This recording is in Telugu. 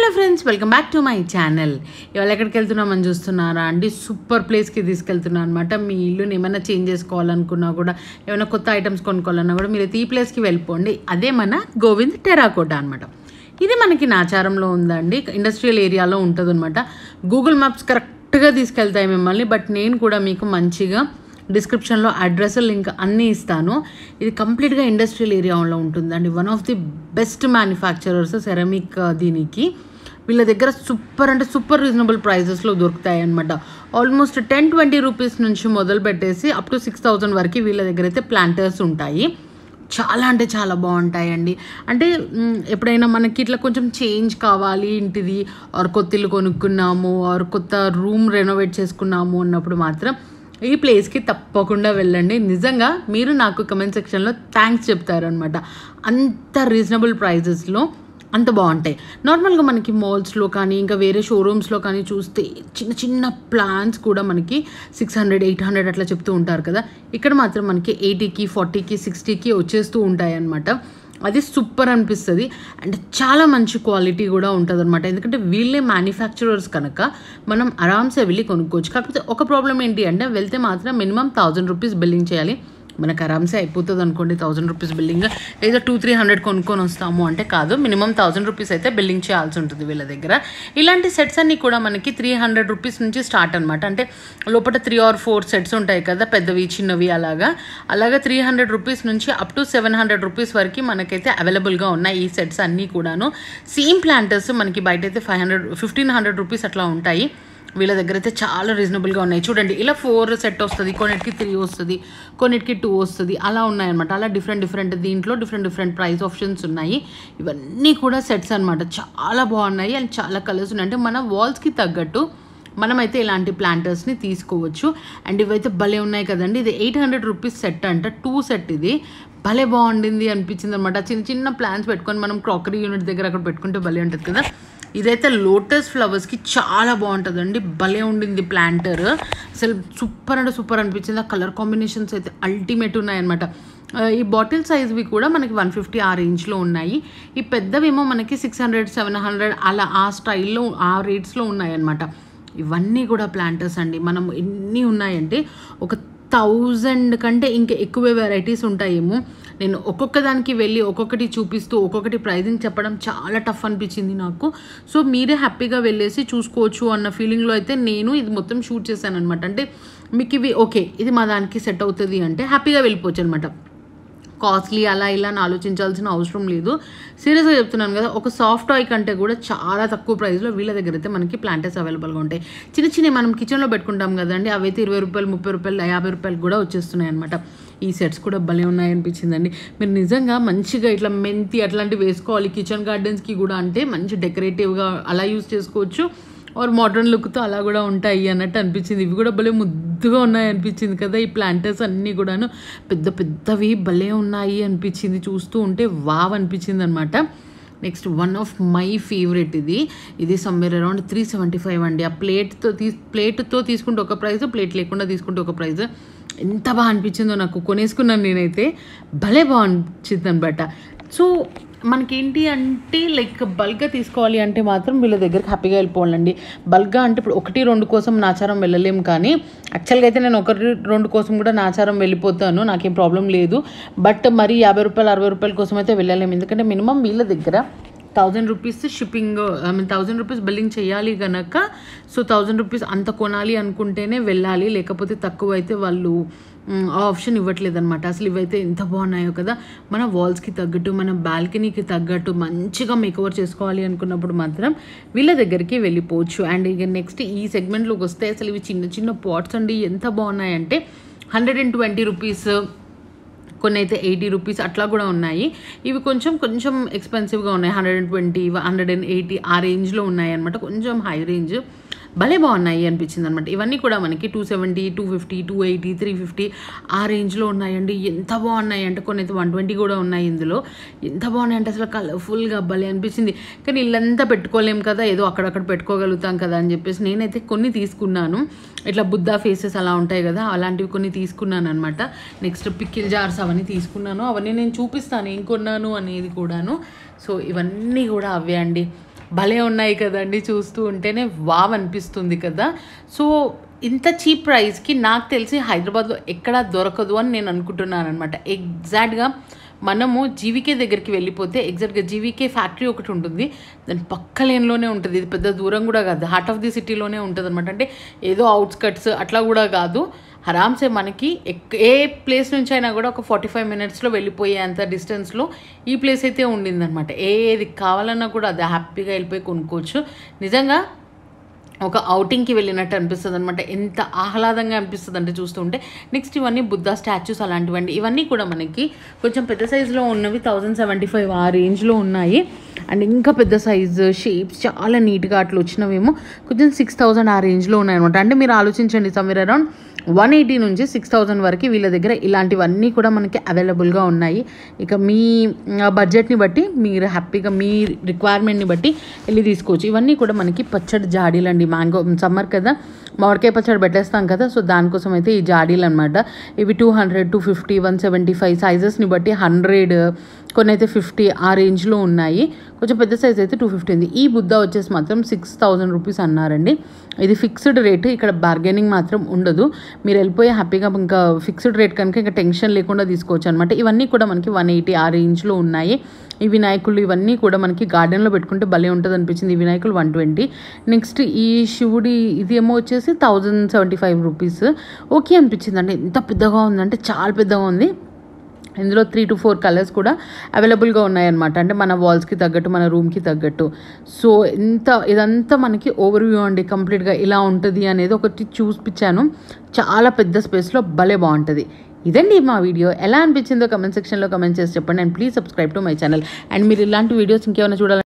Hello friends, welcome back to my channel. ఇవాళ ఎక్కడికి వెళ్తున్నామని చూస్తున్నారా అండి? సూపర్ ప్లేస్కి తీసుకెళ్తున్నాను అనమాట. మీ ఇల్లుని ఏమైనా చేంజ్ చేసుకోవాలనుకున్నా కూడా, ఏమైనా కొత్త ఐటమ్స్ కొనుక్కోవాలన్నా కూడా మీరు ఈ ప్లేస్కి వెళ్ళిపోండి. అదే మన గోవింద్ టెరాకోటా అనమాట. ఇది మనకి నాచారంలో ఉందండి, ఇండస్ట్రియల్ ఏరియాలో ఉంటుంది అనమాట. గూగుల్ మ్యాప్స్ కరెక్ట్గా తీసుకెళ్తాయి మిమ్మల్ని. బట్ నేను కూడా మీకు మంచిగా డిస్క్రిప్షన్లో అడ్రస్ లింక్ అన్నీ ఇస్తాను. ఇది కంప్లీట్గా ఇండస్ట్రియల్ ఏరియాలో ఉంటుందండి. One of the best manufacturers ceramic. దీనికి వీళ్ళ దగ్గర సూపర్ అంటే సూపర్ రీజనబుల్ ప్రైజెస్లో దొరుకుతాయి అనమాట. ఆల్మోస్ట్ 10-20 రూపీస్ నుంచి మొదలు పెట్టేసి అప్ టు 6,000 వరకు వీళ్ళ దగ్గర అయితే ప్లాంటర్స్ ఉంటాయి. చాలా అంటే చాలా బాగుంటాయండి. అంటే ఎప్పుడైనా మనకి ఇట్లా కొంచెం చేంజ్ కావాలి ఇంటిది, ఆర్ కొత్త ఇల్లు కొనుక్కున్నాము, ఆర్ కొత్త రూమ్ రెనోవేట్ చేసుకున్నాము అన్నప్పుడు మాత్రం ఈ ప్లేస్కి తప్పకుండా వెళ్ళండి. నిజంగా మీరు నాకు కమెంట్ సెక్షన్లో థ్యాంక్స్ చెప్తారనమాట. అంత రీజనబుల్ ప్రైజెస్లో అంత బాగుంటాయి. నార్మల్గా మనకి మాల్స్లో కానీ ఇంకా వేరే షోరూమ్స్లో కానీ చూస్తే చిన్న చిన్న ప్లాన్స్ కూడా మనకి 600-800 అట్లా చెప్తూ ఉంటారు కదా. ఇక్కడ మాత్రం మనకి 80కి 40కి 60కి వచ్చేస్తూ ఉంటాయి అన్నమాట. అది సూపర్ అనిపిస్తుంది. అండ్ చాలా మంచి క్వాలిటీ కూడా ఉంటుంది అనమాట. ఎందుకంటే వీళ్ళే మ్యానుఫ్యాక్చరర్స్ కనుక మనం ఆరామ్సే వెళ్ళి కొనుక్కోవచ్చు. కాకపోతే ఒక ప్రాబ్లం ఏంటి అంటే, వెళ్తే మాత్రం మినిమం 1000 రూపీస్ బిల్లింగ్ చేయాలి. మనకు ఆరామ్సే అయిపోతుంది అనుకోండి 1000 రూపీస్ బిల్లింగ్. ఏదో 200-300 కొనుక్కొని వస్తాము అంటే కాదు, మినిమం 1000 రూపీస్ అయితే బిల్లింగ్ చేయాల్సి ఉంటుంది వీళ్ళ దగ్గర. ఇలాంటి సెట్స్ అన్నీ కూడా మనకి 300 రూపీస్ నుంచి స్టార్ట్ అనమాట. అంటే లోపల 3 or 4 సెట్స్ ఉంటాయి కదా, పెద్దవి చిన్నవి అలాగా 300 రూపీస్ నుంచి అప్ టు 700 రూపీస్ వరకు మనకైతే అవైలబుల్గా ఉన్నాయి ఈ సెట్స్ అన్నీ కూడాను. సేమ్ ప్లాంటర్స్ మనకి బయట అయితే 500-1500 రూపీస్ అట్లా ఉంటాయి. వీళ్ళ దగ్గర అయితే చాలా రీజనబుల్గా ఉన్నాయి. చూడండి, ఇలా 4 సెట్ వస్తుంది, కొన్నిటికి 3 వస్తుంది, కొన్నిటికి 2 వస్తుంది, అలా ఉన్నాయన్నమాట. అలా డిఫరెంట్ దీంట్లో డిఫరెంట్ ప్రైస్ ఆప్షన్స్ ఉన్నాయి. ఇవన్నీ కూడా సెట్స్ అనమాట. చాలా బాగున్నాయి అండ్ చాలా కలర్స్ ఉన్నాయి. అంటే మన వాల్స్కి తగ్గట్టు మనమైతే ఇలాంటి ప్లాంటర్స్ని తీసుకోవచ్చు. అండ్ ఇవైతే భలే ఉన్నాయి కదండి. ఇది 800 రూపీస్ సెట్ అంట, 2 సెట్. ఇది భలే బాగుండింది అనిపించింది అనమాట. చిన్న ప్లాంట్స్ పెట్టుకొని మనం క్రాకరీ యూనిట్ దగ్గర అక్కడ పెట్టుకుంటే భలే ఉంటుంది కదా. ఇదైతే లోటస్ ఫ్లవర్స్కి చాలా బాగుంటుందండి. భలే ఉండింది ప్లాంటర్. అసలు సూపర్ అంటే సూపర్ అనిపించింది. ఆ కలర్ కాంబినేషన్స్ అయితే అల్టిమేట్ ఉన్నాయన్నమాట. ఈ బాటిల్ సైజ్వి కూడా మనకి 150 ఆ రేంజ్లో ఉన్నాయి. ఈ పెద్దవేమో మనకి 600-700 అలా ఆ స్టైల్లో ఆ రేట్స్లో ఉన్నాయన్నమాట. ఇవన్నీ కూడా ప్లాంటర్స్ అండి. మనం ఎన్ని ఉన్నాయంటే ఒక 1000 కంటే ఇంకా ఎక్కువ వెరైటీస్ ఉంటాయేమో. నేను ఒక్కొక్క దానికి వెళ్ళి ఒక్కొక్కటి చూపిస్తూ ఒక్కొక్కటి ప్రైజింగ్ చెప్పడం చాలా టఫ్ అనిపించింది నాకు. సో మీరే హ్యాపీగా వెళ్ళేసి చూసుకోవచ్చు అన్న ఫీలింగ్లో అయితే నేను ఇది మొత్తం షూట్ చేశాను అనమాట. అంటే మీకు ఇవి ఓకే, ఇది మా దానికి సెట్ అవుతుంది అంటే హ్యాపీగా వెళ్ళిపోవచ్చు అనమాట. కాస్ట్లీ అలా ఇలా అని ఆలోచించాల్సిన అవసరం లేదు. సీరియస్గా చెప్తున్నాను కదా, ఒక సాఫ్ట్ టాయ్ కంటే కూడా చాలా తక్కువ ప్రైస్లో వీళ్ళ దగ్గర అయితే మనకి ప్లాంటర్స్ అవైలబుల్గా ఉంటాయి. చిన్న మనం కిచెన్లో పెట్టుకుంటాం కదండి, అవైతే 20 రూపాయలు, 30 రూపాయలు, 50 రూపాయలు కూడా వచ్చేస్తున్నాయి అనమాట. ఈ సెట్స్ కూడా భలే ఉన్నాయి అనిపించిందండి. మీరు నిజంగా మంచిగా ఇట్లా మెంతి అట్లాంటివి వేసుకోవాలి కిచెన్ గార్డెన్స్కి కూడా. అంటే మంచి డెకరేటివ్గా అలా యూస్ చేసుకోవచ్చు, ఆర్ మోడర్న్ లుక్తో అలా కూడా ఉంటాయి అన్నట్టు అనిపించింది. ఇవి కూడా భలే ముద్దుగా ఉన్నాయి అనిపించింది కదా. ఈ ప్లాంటర్స్ అన్నీ కూడాను పెద్దవి భలే ఉన్నాయి అనిపించింది. చూస్తూ ఉంటే వావ్ అనిపించింది అనమాట. Next one of my favourite ఇది సమ్వేర్ అరౌండ్ 375 అండి. ఆ ప్లేట్తో తీసుకుంటే ఒక ప్రైస్, ప్లేట్ లేకుండా తీసుకుంటే ఒక ప్రైస్. ఎంత బాగా అనిపించిందో నాకు. కొనేసుకున్నాను నేనైతే. భలే బాగా అనిపించింది అనమాట. సో మనకేంటి అంటే లైక్ బల్క్గా తీసుకోవాలి అంటే మాత్రం వీళ్ళ దగ్గరికి హ్యాపీగా వెళ్ళిపోవాలండి. బల్క్గా అంటే ఇప్పుడు 1-2 కోసం నాచారం వెళ్ళలేము, కానీ యాక్చువల్గా అయితే నేను 1-2 కోసం కూడా నాచారం వెళ్ళిపోతాను, నాకేం ప్రాబ్లం లేదు. బట్ మరి 50 రూపాయలు 60 రూపాయల కోసం అయితే వెళ్ళలేము. ఎందుకంటే మినిమం వీళ్ళ దగ్గర 1000 రూపీస్ షిప్పింగ్, 1000 రూపీస్ బిల్లింగ్ చేయాలి కనుక. సో 1000 రూపీస్ అంత కొనాలి అనుకుంటేనే వెళ్ళాలి, లేకపోతే తక్కువ అయితే వాళ్ళు ఆ ఆప్షన్ ఇవ్వట్లేదు అనమాట. అసలు ఇవైతే ఎంత బాగున్నాయో కదా. మన వాల్స్కి తగ్గట్టు, మన బాల్కనీకి తగ్గట్టు మంచిగా మేకవర్ చేసుకోవాలి అనుకున్నప్పుడు మాత్రం వీళ్ళ దగ్గరికి వెళ్ళిపోవచ్చు. అండ్ ఇక నెక్స్ట్ ఈ సెగ్మెంట్లోకి వస్తే అసలు ఇవి చిన్న పాట్స్ అండి. ఎంత బాగున్నాయంటే 120 రూపీస్, కొన్ని అయితే 80 రూపీస్ అట్లా కూడా ఉన్నాయి. ఇవి కొంచెం ఎక్స్పెన్సివ్గా ఉన్నాయి. 120, 180 ఆ రేంజ్లో ఉన్నాయి అనమాట. కొంచెం హై రేంజ్. భలే బాగున్నాయి అనిపించింది అనమాట. ఇవన్నీ కూడా మనకి 270, 250, 280, 350 ఆ రేంజ్లో ఉన్నాయండి. ఎంత బాగున్నాయి అంటే కొన్ని అయితే 120 కూడా ఉన్నాయి ఇందులో. ఎంత బాగున్నాయి అంటే అసలు కలర్ఫుల్గా భలే అనిపించింది. కానీ ఇల్లంతా పెట్టుకోలేము కదా, ఏదో అక్కడక్కడ పెట్టుకోగలుగుతాం కదా అని చెప్పేసి నేనైతే కొన్ని తీసుకున్నాను. ఇట్లా బుద్ధా ఫేసెస్ అలా ఉంటాయి కదా, అలాంటివి కొన్ని తీసుకున్నాను అనమాట. నెక్స్ట్ పికిల్ జార్స్ అవన్నీ తీసుకున్నాను. అవన్నీ నేను చూపిస్తాను ఏం కొన్నాను అనేది కూడాను. సో ఇవన్నీ కూడా అవే అండి. భలే ఉన్నాయి కదండి, చూస్తూ ఉంటేనే వావ్ అనిపిస్తుంది కదా. సో ఇంత చీప్ ప్రైస్కి నాకు తెలిసి హైదరాబాద్లో ఎక్కడా దొరకదు అని నేను అనుకుంటున్నాను అనమాట. ఎగ్జాక్ట్గా మనము జీవికే దగ్గరికి వెళ్ళిపోతే ఎగ్జాక్ట్గా జీవికే ఫ్యాక్టరీ ఒకటి ఉంటుంది, దాని పక్క లేన్లోనే ఉంటుంది. ఇది పెద్ద దూరం కూడా కాదు, హార్ట్ ఆఫ్ ది సిటీలోనే ఉంటుంది అనమాట. అంటే ఏదో అవుట్స్కట్స్ అట్లా కూడా కాదు, ఆరామ్సే మనకి ఏ ప్లేస్ నుంచి అయినా కూడా ఒక 45 మినిట్స్లో వెళ్ళిపోయేంత డిస్టెన్స్లో ఈ ప్లేస్ అయితే ఉండిందనమాట. ఏది కావాలన్నా కూడా అది హ్యాపీగా వెళ్ళిపోయి కొనుక్కోవచ్చు. నిజంగా ఒక ఔటింగ్కి వెళ్ళినట్టు అనిపిస్తుంది అనమాట. ఎంత ఆహ్లాదంగా అనిపిస్తుంది అంటే చూస్తుంటే. నెక్స్ట్ ఇవన్నీ బుద్ధ స్టాచ్యూస్ అలాంటివండి. ఇవన్నీ కూడా మనకి కొంచెం పెద్ద సైజులో ఉన్నవి 1075 ఆ రేంజ్లో ఉన్నాయి. అండ్ ఇంకా పెద్ద సైజు షేప్స్ చాలా నీట్గా అట్లా వచ్చినవేమో కొంచెం 6000 ఆ రేంజ్లో ఉన్నాయన్నమాట. అంటే మీరు ఆలోచించండి, సమ్వేర్ అరౌండ్ 180 నుంచి 6000 వరకు వీళ్ళ దగ్గర ఇలాంటివన్నీ కూడా మనకి అవైలబుల్గా ఉన్నాయి. ఇక మీ బడ్జెట్ని బట్టి మీరు హ్యాపీగా మీ రిక్వైర్మెంట్ని బట్టి వెళ్ళి తీసుకోవచ్చు. ఇవన్నీ కూడా మనకి పచ్చడి జాడీలు అండి. మ్యాంగో సమ్మర్ కదా, మామిడికాయ పచ్చడి పెట్టేస్తాం కదా, సో దానికోసం అయితే ఈ జాడీలు అనమాట. ఇవి 200, 250, 175 సైజెస్ని బట్టి 100, కొన్ని అయితే 50 ఆ రేంజ్లో ఉన్నాయి. కొంచెం పెద్ద సైజ్ అయితే 250 ఉంది. ఈ బుద్ధ వచ్చేసి మాత్రం 6000 రూపీస్ అన్నారండి. ఇది ఫిక్స్డ్ రేటు, ఇక్కడ బార్గెనింగ్ మాత్రం ఉండదు. మీరు వెళ్ళిపోయి హ్యాపీగా ఇంకా ఫిక్స్డ్ రేట్ కనుక ఇంకా టెన్షన్ లేకుండా తీసుకోవచ్చు అనమాట. ఇవన్నీ కూడా మనకి 180 ఆ రేంజ్లో ఉన్నాయి. ఈ వినాయకులు ఇవన్నీ కూడా మనకి గార్డెన్లో పెట్టుకుంటే భలే ఉంటుంది అనిపించింది. ఈ వినాయకులు 120. నెక్స్ట్ ఈ శివుడి ఇది ఏమో వచ్చేసి 1075 రూపీస్. ఓకే అనిపించింది అండి. ఎంత పెద్దగా ఉందంటే చాలా పెద్దగా ఉంది. ఇందులో 3 to 4 కలర్స్ కూడా అవైలబుల్గా ఉన్నాయన్నమాట. అంటే మన వాల్స్కి తగ్గట్టు, మన రూమ్కి తగ్గట్టు. సో ఇదంతా మనకి ఓవర్వ్యూ అండి. కంప్లీట్గా ఇలా ఉంటుంది అనేది ఒకటి చూపించాను. చాలా పెద్ద స్పేస్లో భలే బాగుంటుంది. ఇదండి మా వీడియో. ఎలా అనిపించిందో కమెంట్ సెక్షన్లో కమెంట్ చేసి చెప్పండి. And please subscribe to my channel. And మీరు ఇలాంటి వీడియోస్ ఇంకేమైనా చూడాలి